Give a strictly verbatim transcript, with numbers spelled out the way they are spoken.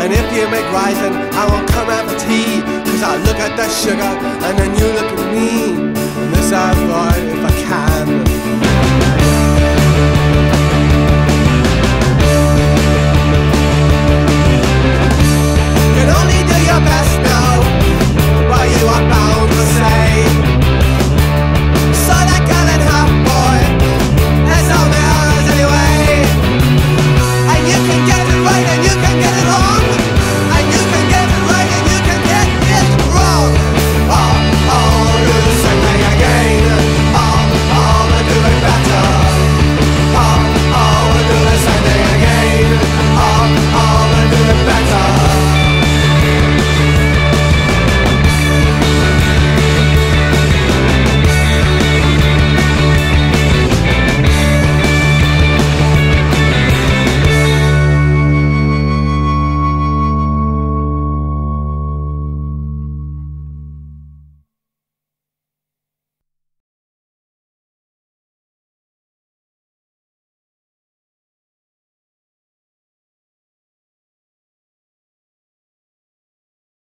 And if you make rising, I won't come out for tea. Cause I look at the sugar and then you look at me. And this I thought, if I can